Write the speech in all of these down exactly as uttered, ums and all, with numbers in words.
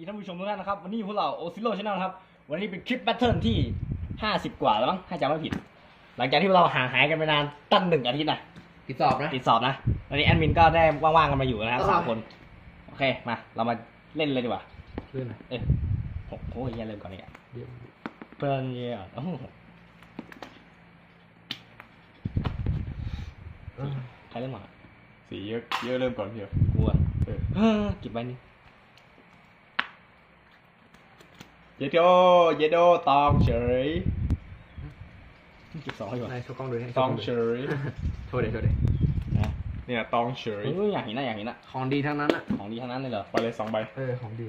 ท่านผู้ชมทุกท่านนะครับวันนี้พวกเราโอซิโร่ชาแนลครับวันนี้เป็นคลิปแบทเทิลที่ห้าสิบกว่าแล้วมั้งถ้าจำไม่ผิดหลังจากที่เราห่างหายกันไปนานตั้งหนึ่งอาทิตย์นะติดสอบนะติดสอบนะวันนี้แอดมินก็ได้ว่างๆกันมาอยู่นะครับสามคนโอเคมาเรามาเล่นเลยดีกว่าเล่นไหนเออโอ้โหยังเริ่มก่อนเนี่ยเพื่อนเนี่ยโอ้โหใครเริ่มก่อนสีเยอะเยอะเริ่มก่อนเพียวกลัวเออเก็บไว้นี่เยโดเยโดตองเฉยจุดสองอยู่ไหนโชว์กล้องดูตองเฉยโชว์เดี๋ยวโชว์เดี๋ยวเนี่ยตองเฉยเอออยากเห็นนะอยากเห็นนะของดีทั้งนั้นอ่ะของดีทั้งนั้นเลยเหรอไปเลยสองใบเออของดี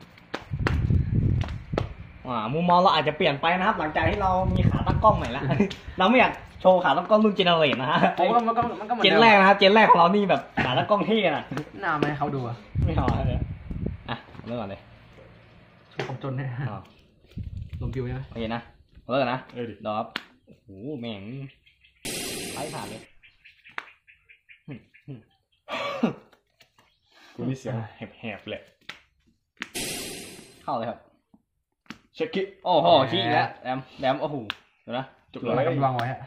อ่ามุมมองเราอาจจะเปลี่ยนไปนะครับหลังจากที่เรามีขาตั้งกล้องใหม่ละ เราไม่อยากโชว์ขาตั้งกล้องรุ่นเจเนอเรตนะฮะมันก็มันก็เจนแรกนะครับเจนแรกของเรานี่แบบขาตั้งกล้องเท่นะหน้าไม่ให้เขาดูอ่ะไม่เอาเลยอ่ะเริ่มก่อนเลยผมจนเนี่ยลงคิวใช่ไหมโอเคนะเริ่มนะเออดิดอบโอ้โหแม่งไปผ่านเลยกูนี่เสียงแหบๆแหละเข้าเลยครับเช็คคิโอ้โหชี้อีกแล้วแดมแดมโอ้โหเดี๋ยวนะจุกเลยกำลังไว้ฮะ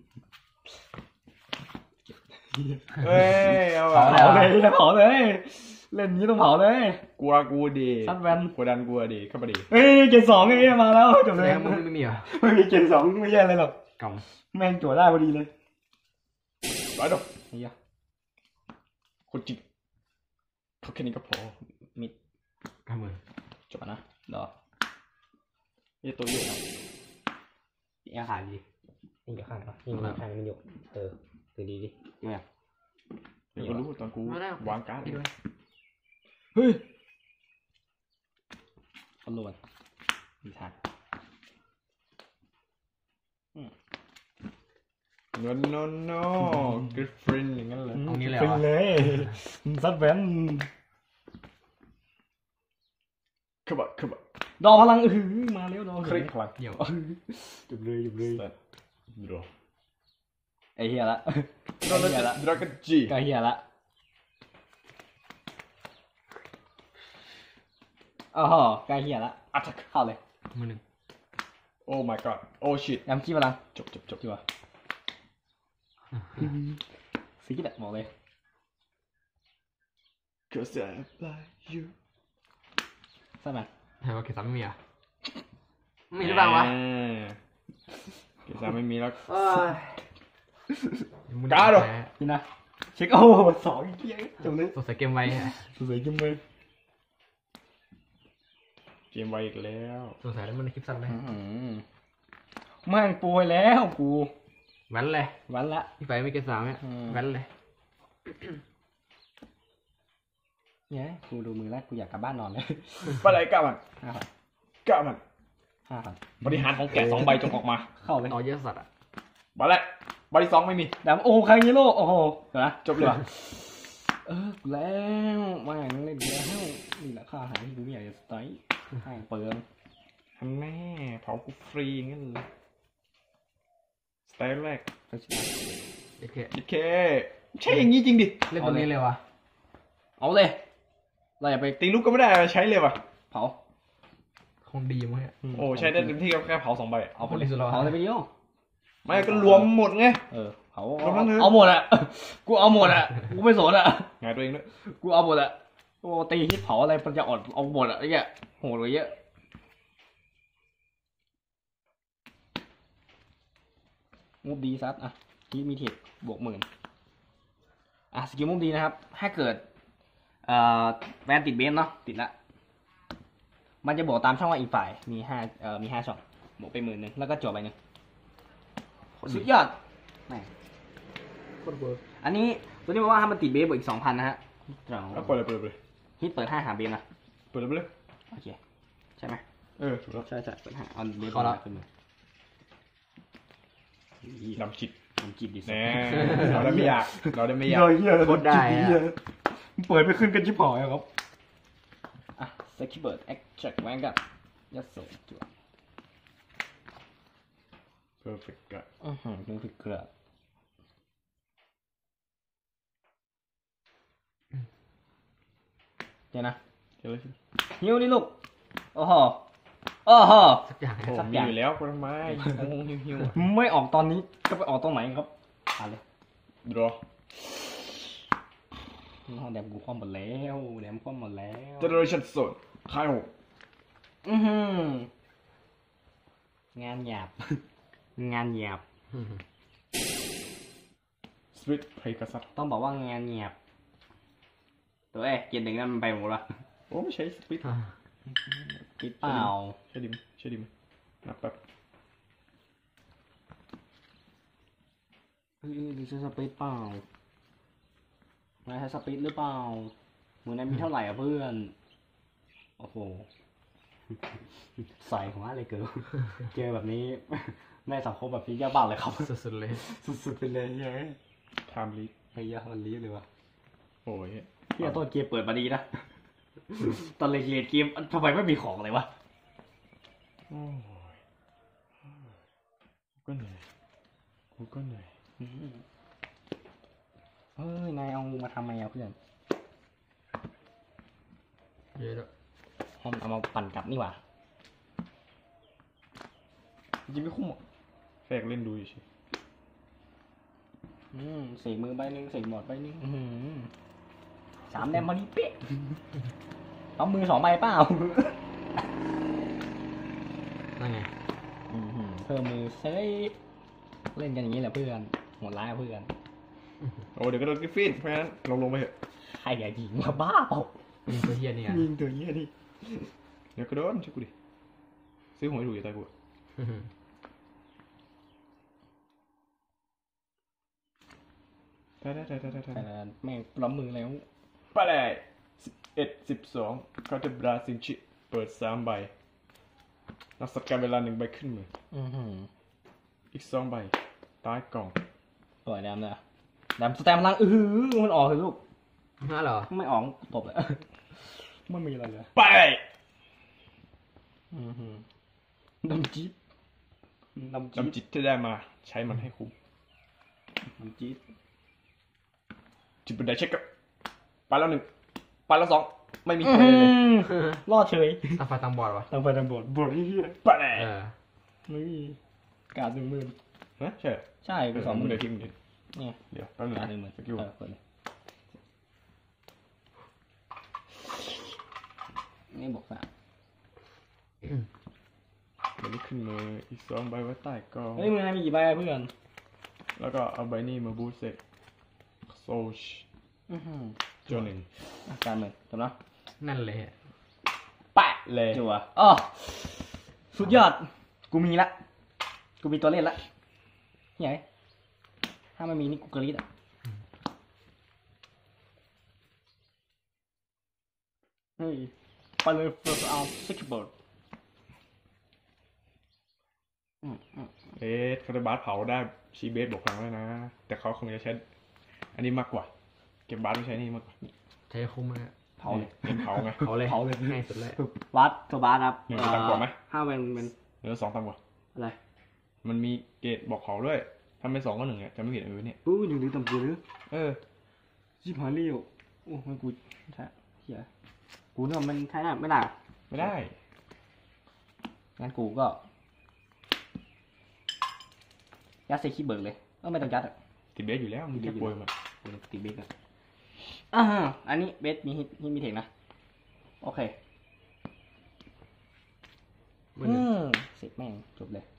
เฮ้ยเอาเผาเลยเผาเลยเล่นนี้ต้องเผาเลยกลัวกูดีซัดแวนกลัวดันกลัวดีเข้ามาดีเฮ้ยเกมสองไอ้มาแล้วจบเลยมึงไม่มีเหรอไม่มีเกมสองไม่แย่เลยหรอกกำแม่งจั่วได้พอดีเลยไปดูนี่อะคนจิกเขาแค่นี้ก็พอมิดกำมือจบนะรอนี่ตัวอยู่นะยังขายดียิงกับข้างปะยิงกับข้างมันอยู่เออคือดีดิเนี่ยเดี๋ยวก็รู้ตอนกูวางการ์ดด้วยเฮ้ยคำนวณมีทางเงินโนโน่กริฟฟินอย่างนั้นเลยตรงนี้เลยฟินเลยซัดแวนขบับขบับดอพลังอือมาแล้วดอคลิกพลังเดี๋ยวจุดเลยจุดเลยรอไอเฮียละไอเฮียละดราก้อนจีไอเฮียละอ๋อไกลเฮียละอัตทักเข้าเลยมือหนึ่งโอ้ my god โอ้ shit ยำจี้พลังจบจบจบดีกว่าสีแบบมองเลย cause I like you ใช่ไหมใช่ว่าเกซัมไม่มีอ่ะมีหรือเปล่าวะเกซัมไม่มีแล้วกาดนี่นะเช็คโอ้สองอีกเยอะจบเลยสดใสเกมไวฮะสดใสเกมไวเกมไวอีกแล้วสงสัยแล้วมันในคลิปสั้นไหมแม่งป่วยแล้วกูแว้นเลยแว้นละพี่ไฟไม่เกสามเนี่ยแว้นเลยเนี่ยกูดูมือแล้วกูอยากกลับบ้านนอนเลยไปไหนกลับมันกลับมันห้าพันบริหารของแกสองใบจงออกมาเข้าเลยต่อเยอะสัตว์อ่ะมาแล้วใบสองไม่มีแต่โอ้คางิโร่โอ้โหเดี๋ยวนะจบเลยเออแล้วมาอย่างเล่นแล้วนี่แหละค่าอาหารที่กูไม่อยากจะสไตล์ให้เปลืองทำแม่เผากูฟรีงั้นเลยสไตล์แรกโอเคโอเคใช่อย่างนี้จริงดิเล่นตรงนี้เลยวะเอาเลยเราอย่าไปตีลูกก็ไม่ได้ใช้เลยวะเผาคงดีมั้งโอ้ใช้ได้เต็มที่แค่เผาสองใบเอาคนที่สุดเผาเลยไปเดียวไม่ก็รวมหมดไงเออเผาเอาหมดอ่ะกูเอาหมดอ่ะกูไม่สนอ่ะงานตัวเองด้วยกูเอาหมดอ่ะโอ้ตีฮิตเผาอะไรมันจะอดเอาหมดอ่ะไอ้เงี้ยโหดเลยเยอะมุกดีซัดอ่ะที่มีเทคบวกหมื่นอ่ะสกิลมุกดีนะครับถ้าเกิดเอ่อแวนติดเบนเนาะติดละมันจะบวกตามช่องว่างอีกฝ่ายมีห้าเอ่อมีห้าช่องบวกไปหมื่นหนึ่งแล้วก็จบไปหนึ่งสุดยอดแม่โคตรเวิร์กอันนี้ตัวนี้บอกว่าถ้ามันติดเบสบวกอีกสองพันนะฮะแล้วเปิดเลยเปิดเลยฮิตเปิดห้าหาเบสนะเปิดเลยเลยโอเคใช่ไหมเออถูกแล้วใช่ใช่เปิดห้าเอาเบสขึ้นมาดำจิตดำจิตดิแน่เราได้ไม่อยากเราได้ไม่อยากโคตรได้เปิดไม่ขึ้นกันชิบหายครับอ่ะสกิปเปิดแอคแจ็คแวนกับยัดโซ่จั่วเพอร์เฟกต์อะอือหือเพอร์เฟกต์อะเดี๋ยวนะเดี๋ยวเลยฮิวดิลูกโอ้โหโอ้โหสักอย่างโอ้สักมีอย่างอยู่แล้วคุณทำไมงงหิวหิวๆอะไม่ออกตอนนี้ก็ไปออกตอนไหนครับอ่านเลยรอห้องแดมกูคว่ำหมดแล้วแดมคว่ำหมดแล้วเจเนอเรชั่นโซนข้าวอือหืองานหยาบ งานหยาบสวิตเพย์กษัตริย์ต้องบอกว่างานหยาบตัวเอ้ยเกียร์หนึ่งนั่นมันไปหมดละโอ้ไม่ใช่สวิตคิดเปล่าใช่ดิมใช่ดิมนับแป๊บเฮ้ยดูใช้สปีดเปล่า นายใช้สปีดหรือเปล่ามือนายมีเท่าไหร่อ่ะเพื่อน โอ้โห ใส่หัวอะไรเกินเจอแบบนี้ ในสังคมแบบนี้ยากบ้าเลยครับสุดๆเลยสุดๆไปเลยเฮ้ยไทม์ลีไอ้ยาวันนี้เลยวะโอ้ยที่ต้นเกมเปิดมาดีนะ ตอนเรียนเกมทำไมไม่มีของเลยวะโอ้ยกูก็เหนื่อยกูก็เหนื่อยเฮ้ย นายเอามาทำไมอ่ะเพื่อนเยอะแล้วเอาเอามาปั่นกลับนี่หว่าจริงไม่คุ้มอ่ะแฟกเล่นดูอยู่เฉยอืมเสกมือใบหนึ่งเสกหมดใบหนึ่งอื้อหือสามแดมพอดีเป๊ะเอามือสองใบเปล่านั่นไงอื้อหือเพิ่มมือเซยเล่นกันอย่างนี้แหละเพื่อนหมดร้ายอะเพื่อนโอ้เดี๋ยวก็โดนกริฟฟินเพราะฉะนั้นลงลงไปเถอะใครอย่ายิงมาบ้าเปล่ามีตัวเฮียนี่อ่ะยิงตัวเหี้ยดิเดี๋ยวก็โดนช่วยกูดิซื้อหวยถูกอย่าตายกูอะได้ได้ได้ได้ได้แต่แม่งปล้ำมือแล้วไปเลยสิบเอ็ดสิบสองคาเทบราซินชิเปิดสามใบนักสกัดเวลาหนึ่งใบขึ้นมืออือหืออีกสองใบใต้กล่องปล่อยแดมเลยอะแดมสแตมพลังอือหือมันออกเลยลูกฮะเหรอไม่ออกตบเลย ไม่มีอะไรเลยไปเลยอือหือน้ำจี๊ดน้ำจี๊ดจำจิตที่ได้มาใช้มันให้คุ้มน้ำจี๊ดจิตบันไดเช็คกับไปแล้วหนึ่งไปแล้วสองไม่มีใครเลยเลยรอดเฉยตาฟ้าตามบอดวะตังไฟตังบดบดที่ไปเลยเออไม่มีการหนึ่งหมื่นฮะใช่เหรอใช่ไปเดี๋ยวสองหมึมื่งนเดี๋ยวทีมงเดี๋ยวเนี่ยเดี๋ยวแป๊บนึงการนะหนึ่งหมื่นสกิลเออเปิดเลยนี่บอกสามเดี๋ยวนี้ขึ้นมืออีกสองใบไว้ใต้กล่องเฮ้ยมือนายมีกี่ใบอะเพื่อนแล้วก็เอาใบนี้มาบูสเซ็ตโซชอือหือจนหนึ่งอ่ะการหมื่นจบเนาะนั่นเลยอะแปะเลยจัวอ๋อสุดยอด กูมีละ กูมีตัวเล่นละเฮ้ยถ้าไม่มีนี่กูกรี๊ดอ่ะเฮ้ยไปเลยเฟิร์สเอาซิกเบิร์ดอืมอืมเบสคาร์บาสเผาได้ชีเบสบวกพลังแล้วนะ แต่เขาคงจะใช้อันนี้มากกว่า เก็บบาสไม่ใช้นี่มากกว่าใช้คุ้มเลยอะเผาเลยเน้นเผาไงเผาเลยเผาเลยง่ายสุดเลยวัดตัวบาสครับหนึ่งต่ำกว่าไหมห้าเป็นเป็นเหลือสองต่ำกว่าอะไรมันมีเกรดบอกเผาด้วยถ้าไม่สองก็หนึ่งเนี่ยจะไม่ผิดอะไรเนี่ยอู้หนึ่งหรือต่ำกว่าหรือเออชิบหายเลี้ยวโอ้มันกูใช่เฮียกูเนี่ยมันใช้ได้ไม่ได้ไม่ได้งั้นกูก็ยัดใส่ขี้เบิร์กเลยเออไม่ต้องยัดอ่ะติดเบสอยู่แล้วมีแค่ป่วยมากูติดเบรกอ่ะอ่าอันนี้เบสมีฮิตฮิตมีเทคนะโอเคเบอร์หนึ่งอืมเสร็จแม่งจบเลย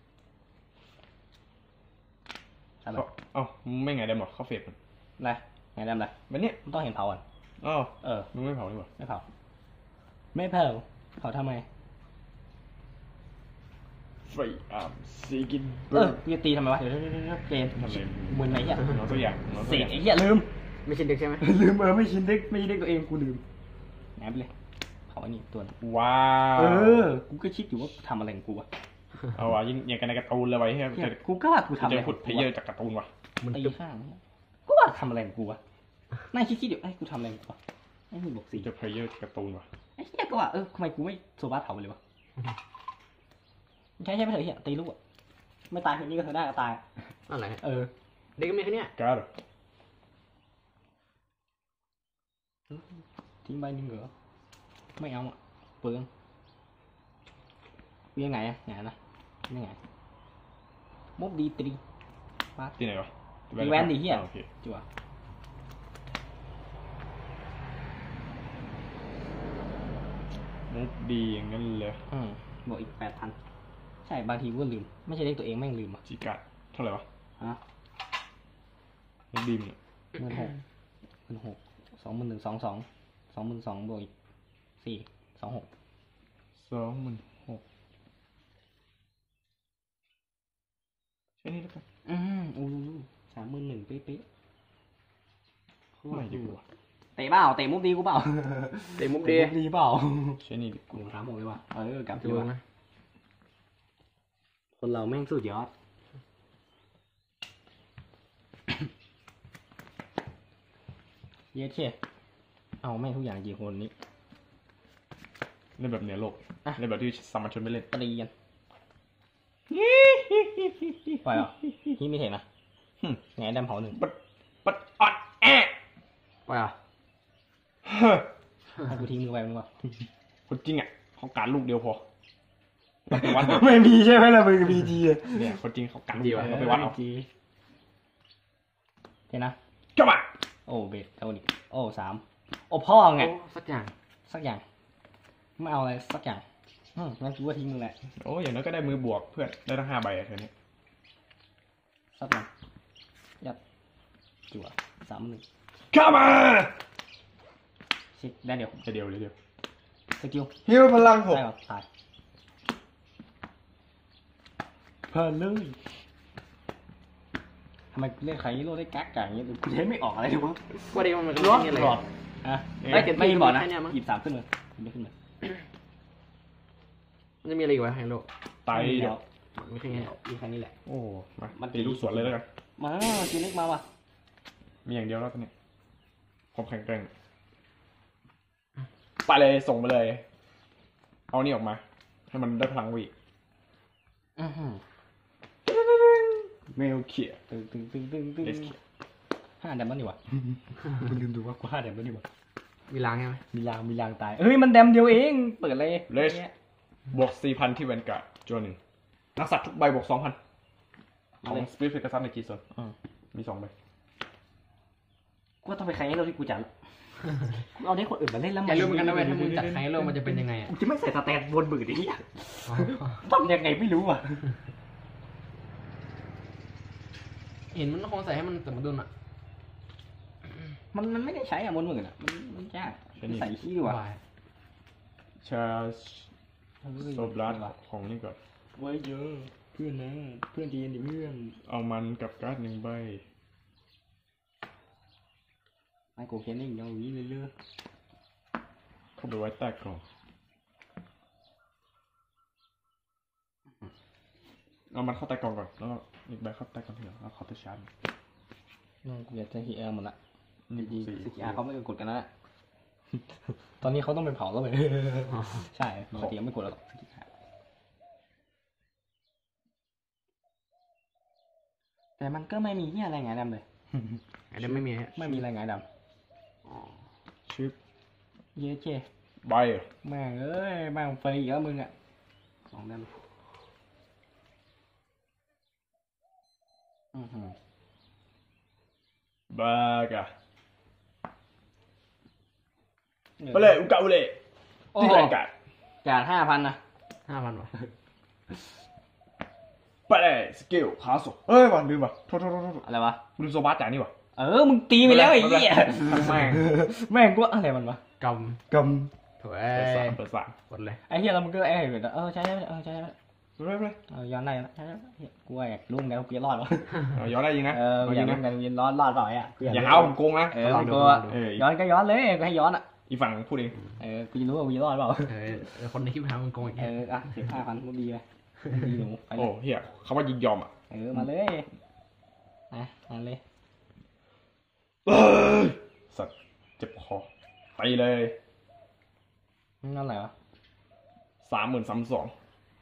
อะไรเขาเอ้าไม่ไงได้หมดเข้าเฟสมันอะไรไงดำอะไรมันเนี่ยมันต้องเห็นเผาก่อนอ้าวเออมึงไม่เผาดีกว่าไม่เผาไม่เผาเผาทำไมไฟอาร์มซีกินเออกูจะตีทำไมวะเดี๋ยวเดี๋ยวเดี๋ยวเดี๋ยวเจนทำไมมึนไหนเหี้ยน้องตัวอย่างน้องเสตัวอก ย่างไอ้เหี้ยลืมไม่ใช่เด็กใช่ไหมลืมเออไม่ชินเด็กไม่ชินเด็กตัวเองกูลืมแหนไปเลยเผาอันนี้ตัวนึงว้าวเออ กูก็คิดอยู่ว่าทำอะไรของกูวะเอาว่ะยิ่งอย่างกันในการ์ตูนเลยไว้ให้เหี้ยจะกูก็ว่ากูทำอะไรจะขพูอดงเพกูลเยอร์วะจากการ์ตูนว่ะมันตีตึ๊บข้างเนี่ยกูว่าทำอะไรของกูวะนั่งคิดคิดอยู่ไอ้ยกูทำอะไรของกูวะไอ้นี่บอกสี่จะเพลเยอร์จากการ์ตูนว่ะไอ้เหี้ยก็ว่าเออทำไมกูไม่โซบาเผาไปเลยวะใช่ใช่ไม่เถอะเหี้ยตีลูกอะไม่ตายทีนี้ก็เธอได้ก็ตายอะไรเออเด็กก็มีแค่เนี้ยการ์ดเหรอทิ้งใบหนึ่งเหรอไม่เอาอะเปลืองเวียงไงอะไงนะไม่ไงมุกดีตรีปั๊บที่ไหนวะตีแวนดิเฮียโอเคจั่วมุกดีอย่างนั้นเลยอืมบวกอีกแปดพันใช่บางทีกูก็ลืมไม่ใช่เลขตัวเองแม่งลืมอ่ะจิกาเท่าไหร่วะฮะมุกดีมันหมื่นหกหมื่นหกสองหมื่นหนึ่งสองสองสองหมื่นสองบวกอีกสี่สองหกสองหมื่นหกใช่นี่แล้วกันอืมอู้สามหมื่นหนึ่งเป๊ะๆไม่ดีกว่าเตะเปล่าเตะมุกดีกูเปล่าเตะมุกดีมุกดีเปล่าใช่นี่ดีกกูว่าถามผมเลยว่าเออกลับดูดีกว่านะคนเราแม่งสุดยอด เย้เช่เอาแม่งทุกอย่างกี่คนนี้เล่นแบบเหนือโลกอ่ะเล่นแบบที่สามัญชนไม่เล่นตรีกันปล่อยเหรอที่ไม่เห็นนะหึไงดำเผาหนึ่งปัดปัดออดแอะไปอ่ะเฮ้อให้กูทิ้งมือไปมึงวะคนจริงอ่ะเขาการลูกเดียวพอเอาไปวัดไม่มีใช่ไหมล่ะมือกับพีจีเนี่ยคนจริงเขาการลูกเดียวเอาไปวัดเอาจีเห็นนะจ้ามาโอ้เบสเอาดิโอ้สามโอ้พ่อไงโอ้สักอย่างสักอย่าง ไม่เอาอะไรสักอย่างอืมงั้นกูว่าทิ้งมึงแหละโอ้ยอย่างน้อยก็ได้มือบวกเพื่อนได้ทั้งห้าใบอะเธอเนี่ยสักอย่างยัดจั่วสามหนึ่งเข้ามาชิดได้เดี๋ยวแค่เดียวเลยเดียวสกิลฮิวพลังหกได้หรอตายเพลินเลยทำไมเล่นใครโลได้กักอย่างเงี้ยกูเล่นไม่ออกอะไรเลยวะว่าดีมันมันรอดนี่อะไรรอดอ่ะไม่เก็บไม่มีบอร์ดนะแค่เนี้ยมั้งหยิบสามขึ้นเลยไม่ขึ้นเลยมันจะมีอะไรอีกวะไฮโลไตไม่มีเดี๋แล้ยว วไม่ใช่แค่มีแค่นี้แหละโอ้มามันตีลูกสวนเลยแล้วกันมากินเล็กมาว่ะมีอย่างเดียวแล้วตอนนี้ความแข็งแกร่งไปเลยส่งไปเลย เอานี่ออกมา ให้มันได้พลังวีกอือหือเมลเขียตึงตึงตึงตึงตึงเลสเขียห้าแดมมันดีกว่าคุณลืมดูว่ากูห้าแดมมันดีกว่ามีล้างใช่ไหมมีรางมีรางตายเฮ้ยมันแดมเดียวเองเปิดเลยเลสบวกสี่พันที่แวนการ์ดจวนหนึ่งนักสัตว์ทุกใบบวกสองพันของสปีดเพกัสซัสในจีซอนอืมมีสองใบกูว่าต้องไปใครให้เราที่กูจัดกูเอาได้คนอื่นมาเล่นแล้วอยากรู้เหมือนกันนะเว้ยถ้ามึงจัดไฮโลมันจะเป็นยังไงอ่ะกูจะไม่ใส่สแตนบนมือดิทำยังไงไม่รู้อ่ะเห็นมันคงใส่ให้มันสมดุลอ่ะมันมันไม่ได้ใช้อ่ะบนมืออ่ะมันมันยากใส่ขี้ดีกว่าวายชาโซบลัสของนี่ก่อนไว้เยอะเพื่อนนะเพื่อนดีดิเพื่อนเอามันกับการ์ดหนึ่งใบไอโกเคนนิ่งยังวิ่งเรื่อยเข้าไปไว้ใต้กล่องเอามันเข้าใต้กล่องก่อนแล้วก็อีกใบเข้าใต้กล่องทีหลังแล้วเข้าใต้ชาร์จๆนั่นกูอยากจะฮีเอลหมดละนี่ดีสี่สกิอาเขาไม่กดกันนะตอนนี้เขาต้องไปเผาแล้วไปใช่ปกติไม่กดแล้วหรอกแต่มันก็ไม่มีที่อะไรไงดำเลยอันนี้ไม่มีฮะไม่มีอะไรไงดอ๋อชิปำเย้เจใบเหรอแม่งเอ้ยแม่งฟรีอีกแล้วมึงอ่ะสองดำอือหือบากะไปเลยอุกาอุเล่โอ้ที่โหแรงการ์ดจ่ายห้าพันนะห้าพันวะไปเลยสกิลพาสเอ้ยว่ะลืมว่ะโทษโทษโทษโทษอะไรวะลืมโซบาสจ่ายนี่ว่ะเออ มึงตีไปแล้วไอ้เหี้ยแม่งแม่งกูว่าอะไรมันวะกกำถวยเปิดสามเปิดสามกดเลยำไอ้เหี้ยแล้วมึงก็ไอ้เหี้ยเออใช่ใช่เออใช่ใช่เรื่อยเออย้อนได้นะใช่ใช่เหี้ยกูว่าอยากรู้ไงว่ากูจะรอดวะๆเอาย้อนได้ยิงนะเออเอาอยิยากงรู้นะไงยินรอดรอดเปล่าไอ้อะกูอย่ารู้หาว่าผมโกงนะเออกูว่าเออย้อนก็ย้อนเลยกูให้ย้อนอ่ะอีกฝั่งพูดเองเออกูจะรู้ว่ากูจะรอดเปล่าเออเออคนในคลิปหามึงโกงอีกเอออ่ะสิบห้าพันมุกดีไปมุกดีหนูไปเลโอ้ยเฮียเขาว่ายิงยอมอ่ะเออมาเลยนะมาเลยเอ้ยสัตว์เจ็บคอไปเลยนั่นอะไรวะสามหมื่นสามสอง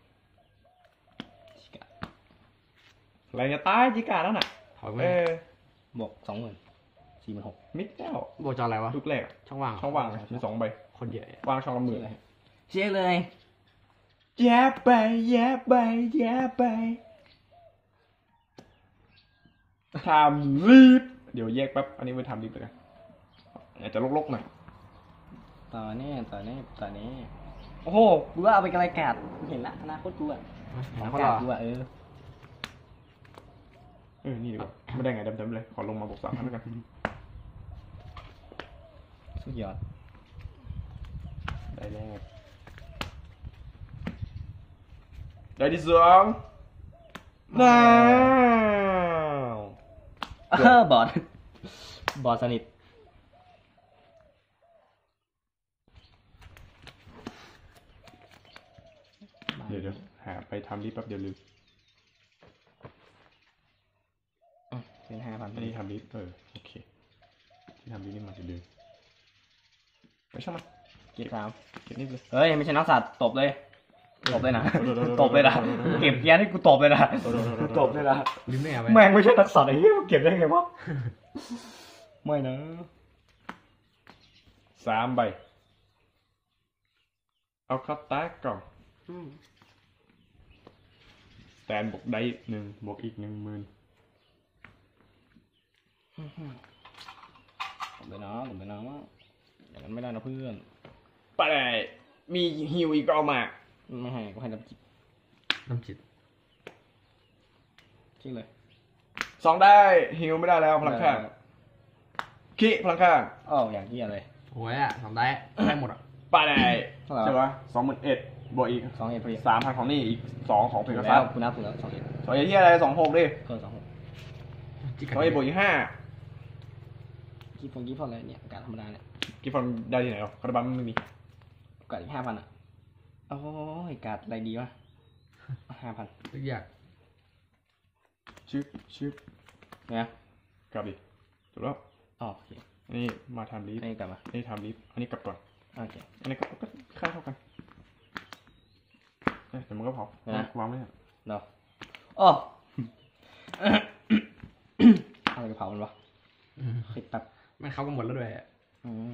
อะไรจะตายจิกาแล้วน่ะถอยไปเออบวกสองหมื่นสี่หมื่นหกมิดแล้วโบจออะไรวะลูกแรกอะช่องว่างเหรช่องว่างเลยมีสองใบคนเยอะว่างช่องละหมื่นเช็คเลยแย่ไปแย่ไปแย่ไปทำรีบเดี๋ยวแยกแป๊บอันนี้ไปทำรีบเลยกันอาจจะลกๆหน่อยต่อเนี่ยต่อเนี่ยต่อเนี่ยโอ้โหกูว่าเอาไปกระไรกาดเห็นละอนาคตกูอะเห็นกาเขาดเหรอกูอะเออเออนี่ดีกว่าไม่ได้ไงดำๆเลยขอลงมาบวกสามพันแล้วกันสุดยอดได้แรกได้ที่สองน้าวเออบอดบอดสนิทเดี๋ยวเดี๋ยวหาไปทำรีบแป๊บเดี๋ยวลืมเป็นห้าพันอันนี้ทำรีบเออโอเคที่ทำรีบนี่มันจะลืมไม่ช่างมันเก็บสามเก็บนิดเลยเฮ้ยไม่ใช่นักสัตว์ตบเลยตบเลยนะตบเลยนะเก็บแย่ให้กูตบเลยนะตบเลยนะลืมไม่เอาไว้แม่งไม่ใช่นักสัตว์ไอ้เหี้ยเก็บได้ไงวะไม่นะสามใบเอาเข้าตากก่อนแตนบวกได้หนึ่งบวกอีกหนึ่งหมื่นตบเลยนะตบเลยนะอย่างนั้นไม่ได้นะเพื่อนไปได้มีฮิวอีกก็เอามาไม่ให้ก็ให้น้ำจิตน้ำจิตจริงเลยสองได้ฮิวไม่ได้แล้วพลังข้างขี้พลังข้างอ้าวอย่างเหี้ยเลยโอ้ยอ่ะทำได้ได้หมดอ่ะไปได้เท่าไหร่ใช่ปะสองหมื่นเอ็ดบวกอีกสองเอ็ดพอดีสามพันของนี่อีกสองของเพถูกกซัแล้สวคุณนับถูกแล้วสองเอ็ดสองเอ็ดที่อะไรสองหกดิเกินสองหกจิกสองเอ็ดบวกอีกห้ากี่ฟงกี่ฟอนอะไรเนี่ยการธรรมดาเนี่ยกี่ฟอนได้ที่ไหนหรอคาราบัมไม่มีกัดอีกห้าพันอ่ะโอ้ยกัดอะไรดีวะห้าพันทุกอย่างชึบชึบเนี่ยกลับดิถูกแล้วอ๋อโอเคอันนี้มาทำลิฟอันนี้กลับมาอันนี้ทำลิฟอันนี้กลับก่อนโอเคอันนี้ก็ก็ค่าเท่ากันเอ้ยเดี๋ยวมันก็พอนะวางไม่ได้เนาะอ๋อ อะไรกระเพรามันวะอืมติดแป๊บไม่เข้ากันหมดแล้วด้วยอืม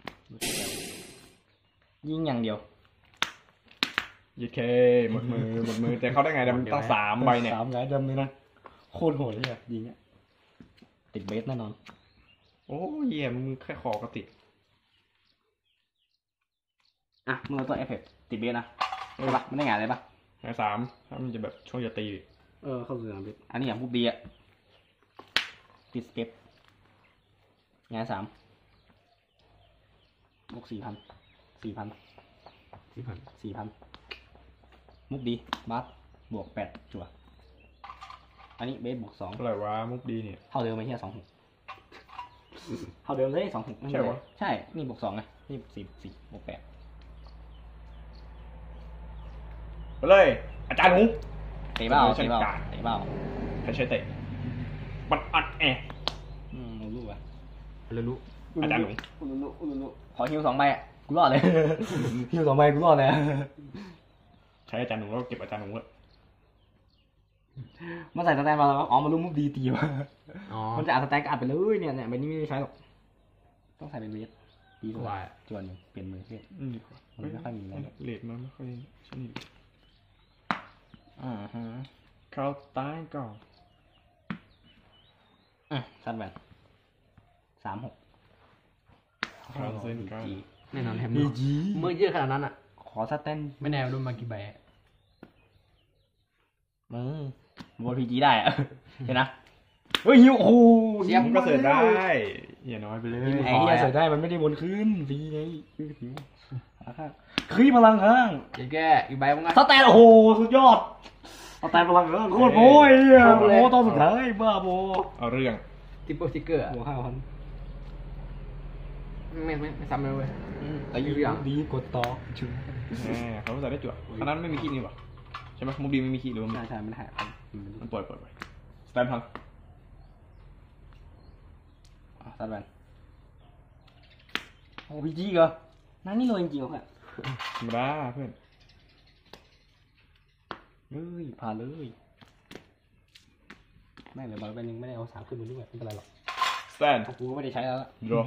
ยิงอย่างเดียวยี่เคหมดมือหมดมือแต่เขาได้ไงเดี๋ยวมันต้องสามใบเนี่ยสามไงดำเลยนะโคตรโหดเลยอ่ะยิงอ่ะติดเบสแน่นอนโอ้ยเยี่ยมึงแค่ขอกระติกอ่ะมึงเอาตัวเอฟเฟกต์ติดเบสนะใช่ปะมันได้ไงเลยปะไงสามถ้ามันจะแบบช่วงจะตีเออเข้าสู่สนามเบสอันนี้อย่างพูดดีอ่ะติดสเก็ตงานสามบวกสี่พันสี่พันที่ผ่านสี่พันมุกดีบัสบวกแปดจั่วอันนี้เบสบวกสองเท่าไหร่วะมุกดีเนี่ยเท่าเดิมไหมเฮียสองหกเท่าเดิมเลยสองหกใช่วะใช่ นี่บวกสองไงนี่บวกสี่สี่บวกแปดไปเลยอาจารย์หนูเตะเบ้าเออฉัเตะนเบ้ากาดเตะเบ้าใครใช้เตะมันอัดแอะอืมรู้อ่ะเลยรู้อาจารย์หนูอุลุลุอุลุลุขอฮิวสองใบอ่ะกูรอดเลย ฮิวสองใบกูรอดเลยใช้อาจารย์หนูแล้วก็เก็บอาจารย์หนูเลยมาใส่สแตนมาแล้วอ๋อมารู้มุกดีตีวะอ๋อมันจะอัดสแตนก็อัดไปเลยเนี่ยเนี่ยใบนี้ไม่ได้ใช้หรอกต้องใส่เป็นเวทดีสุดวายจวนหนึ่งเปลี่ยนมือเพื่อนอืมดีกว่ามันไม่ค่อยมีอะไรเลทมันไม่ค่อยใช่นี่อ่าฮะเข้าใต้ก่อนอ่ะสั้นแบนสามหกทรานเซนกันจีแน่นอนแฮมพีเมอร์จีเมื่อเยอะขนาดนั้นอ่ะขอสแตนไม่แน่รู้มากี่ใบอะมือบนพีจีได้อะ เห็นนะเฮ้ยฮิวโอ้โหเสียบมันก็เสิร์ฟได้อย่าน้อยไปเลยไอ้เหี้ยเสิร์ฟได้มันไม่ได้บนขึ้นฟรีไงฮิวขาข้างคลีพลังข้างเจ๊แกอีกใบมั้งไงสแตนโอ้โหสุดยอดสแตนพลังข้างโคตรโม้ยเหี้ยโอ้ตอนสุดท้ายบ้าโบเอาเรื่องทิปเปิลสติ๊กเกอร์อะหัวห้าพันไม่ไม่ไม่ซ้ำเลยเว้ยแต่ยูอย่างดีกดต่อชุดแหมเขาใส่ได้จั่วอันนั้นไม่มีขี้นี่หว่าใช่ไหมมุกดีไม่มีขี้หรือว่ามีใช่ใช่มันหายไปมันปล่อยปล่อยไปสแตนพังอ่ะสแตนโอ้พีจีเหรอนั่นนี่เลยจริงๆเหรอครับธรรมดาเพื่อนเฮ้ยผ่านเลยแม่งเหลือบอลไปหนึ่งไม่ได้เอาสามขึ้นไปด้วยไม่เป็นไรหรอกสแตนกูก็ไม่ได้ใช้แล้วล่ะรอ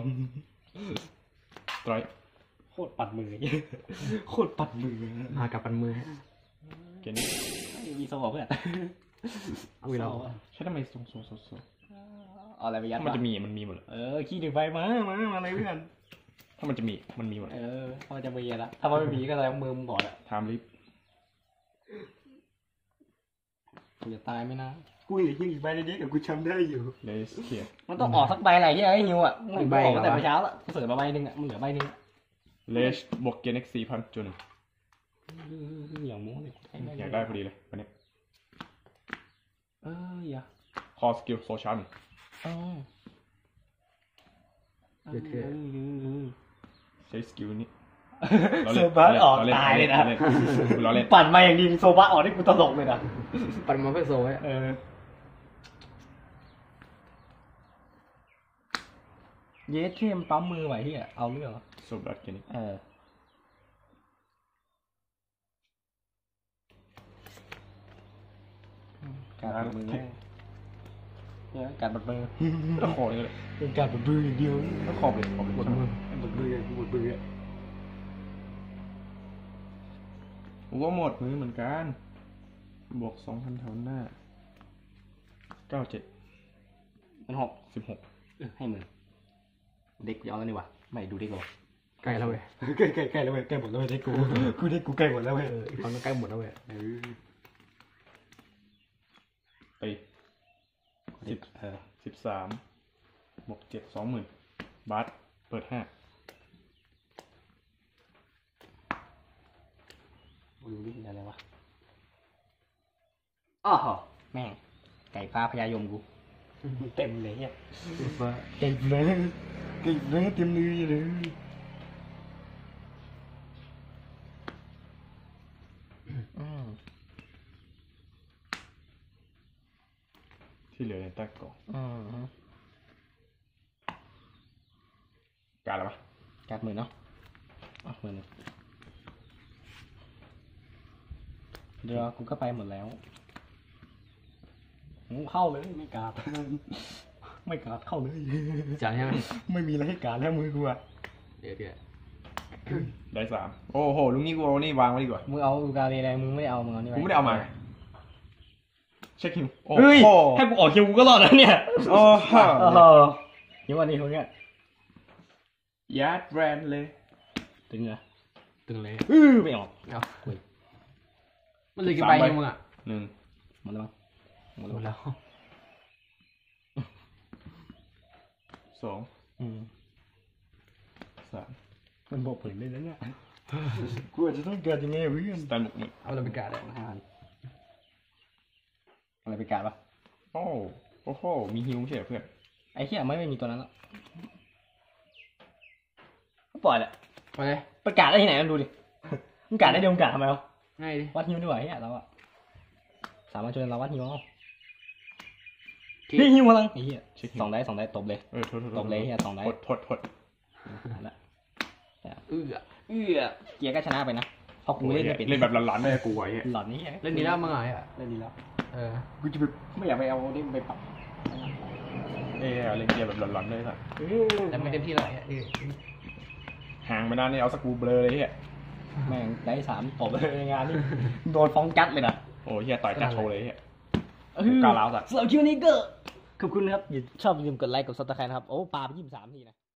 ไตรโคตรปัดมือ โคตรปัดมือมากับปันมือเกมนี้มีโซ่เพื่อนอุ้ยเราใช่ทำไมทรงทรงทรงทรงเอาอะไรไปยัดถ้ามันจะมีมันมีหมดเลยเออขี้ถึงไฟมามามาเลยเพื่อนถ้ามันจะมีมันมีหมดเออพอจะมีละถ้ามันไม่มีก็อะไรมือมึงก่อนอะไทม์ลิฟกูจะตายไหมนะกูอยากยิงอีกใบเดียวกับกูจำได้อยู่เลสเคียมันต้องออกสักใบอะไรที่ไอ้ฮิวอ่ะมึงบอกตั้งแต่เมื่อเช้าแล้วกูเสิร์ฟมาใบหนึ่งอ่ะมึงเหลือใบหนึ่งเลสบวกเกนเอ็กซ์สี่พันจุดหนึ่งอย่างมู้เลยอยากได้พอดีเลยวันนี้เอออย่าคอสกิลโซชันอ๋อเดี๋ยวเถอะใช้สกิลนี้โซบัสออกตายเลยนะเราเล่นปั่นมาอย่างดีโซบัสออกที่กูตลกเลยนะปั่นมาเพื่อโซ่ไว้เออเยสเข้มปั๊มมือไหวที่อ่ะเอาเรื่องโซบัสเกนนี้เออการบัดมือเนี่ยการบัดมือแล้วคอนี่เลยเป็นการบัดมืออย่างเดียวแล้วคอเลยคอเลยหมดมือบัดมือบัดมือผมว่าหมดมือเหมือนกันบวกสองพันแถวหน้าเก้าเจ็ดเป็นหกสิบหกให้มือเด็กกูจะเอาแล้วนี่วะไม่ดูเด็กหรอใกล้แล้วเว้ยใกล้ใกล้ใกล้แล้วเว้ยใกล้หมดแล้วเว้ยเด็กกูกูเด็กกูใกล้หมดแล้วเว้ยเอออีกฝั่งก็ใกล้หมดแล้วเว้ยเออไปสิบเออสิบสามบวกเจ็ดสองหมื่นบาทเปิดห้าดูดิอะไรวะอ้าวแม่งไก่ฟ้าพญายมกูเต็มเลยเนี่ยว่าเต็มเลยเต็มเลยเต็มเลยเลยอืมที่เหลือในใต้กล่องอืมการอะไรปะกัดมือเนาะอ่ะมือหนึ่งเดี๋ยวกูก็ไปหมดแล้วงูเข้าเลยไม่กัด ไม่กัดเข้าเลยจ่ายใช่ไหมไม่มีอะไรให้กัดแล้วมือกูอะเดี๋ยวเดี๋ยวได้สามโอ้โหลุงนี่กูเอานี่วางไว้ดีกว่ามึงเอาอูกาเลอะไรมึงไม่ได้เอามึงเอานี่กูไม่ได้เอามาเช็คคิวโอ้เฮ้ยโหให้กูออกคิวกูก็รอดแล้วเนี่ยโอ้โหโอ้โหคิดว่านี่คนเนี้ยยัดแบรนด์เลยตึงเหรอตึงเลยอื้อไม่ออกเอาอุ้ยมันเลยกี่ใบเนี่ยมึงอ่ะหนึ่งหมดแล้วมั้งหมดหมดแล้วแล้วสองอืมสามมันบอกผลเลยนะเนี่ยกูอาจจะต้องเกิดยังไงเพื่อนสแตนบุกหนึ่งเอาเราไปกาดเลยห้าพันอะไรไปการปะโอ้โอ้โหมีฮิวใช่เหรอเพื่อนไอ้เหี้ยไม่ไม่มีตัวนั้นแล้วก็ปล่อยแหละไปเลยประกาศได้ที่ไหนมันดูดิมึงกาดได้เดียวมึงกาดทำไมวะง่ายดิวัดฮิวดีกว่าเฮียเราอะสามารถชวนเราวัดฮิวเอาที่พี่ฮิวพลังไอ้เหี้ยเช็คฮิวสองได้สองได้ตบเลยเออโทษโทษโทษตบเลยเหี้ยสองได้ทดทดทดนั่นแหละเอื้อเอื้อเกียร์ก็ชนะไปนะเพราะกูเล่นไม่เป็นเล่นแบบหลอนๆได้กูไว้อะหลอนนี่เหี้ยเล่นนี้แล้วมึงเหรออ่ะเล่นดีแล้วเออกูจะแบบไม่อยากไปเอาเล่นไปปรับเอ้ยเล่นเกมแบบหลอนๆเลยสัสเออแต่ไม่เต็มที่เลยอ่ะเออห่างไปนานนี่เอาสกรูเบลอเลยเฮียแม่งได้สามตบเลยงานนี้โดนฟ้องกัดเลยนะโอ้เฮียต่อยจัดโชว์เลยเฮียเออกล้าร้าวสัตว์สำหรับคิวนี้ก็ขอบคุณนะครับอย่าชอบอย่าลืมกดไลค์กดซับสไครต์นะครับโอ้ปลาไปยี่สิบสามทีนะ